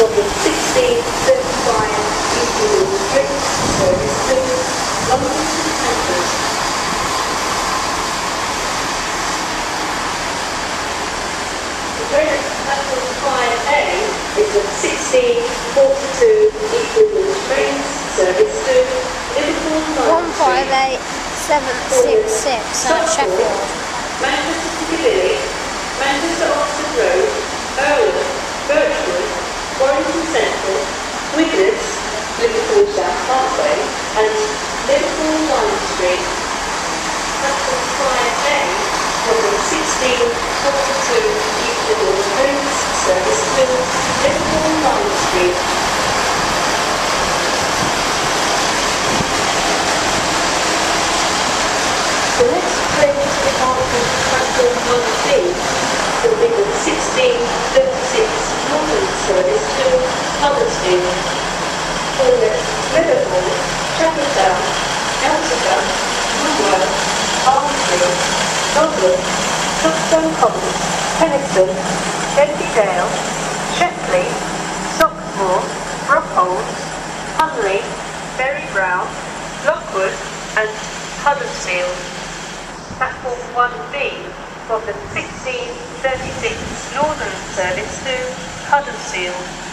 from the 1635 Eastern Street service to London Central. The train at platform 5A is the 1642 Eastern Train service to Liverpool Line Street. 158766 at Sheffield. Manchester Piccadilly, Manchester Oxford Road, Earlham, Birchwood, Warrington Central, Wiglets, Liverpool South Parkway, and Liverpool Line Street. Platform 5A from the 1642 East Midlands Trains service to Liverpool Line Street. The next train to depart from platform 1B will be the 1636 Northern service to Huddersfield. For Liverpool, Chapeltown, Elsica, Woodworth, Armstrong, Dublin, Stockstone Common, Penistone, Dale, Shepley, Stockport, Rockhold, Hunley, Berry Brown, Lockwood and Huddersfield. Platform 1B from the 1636 Northern service to Huddersfield.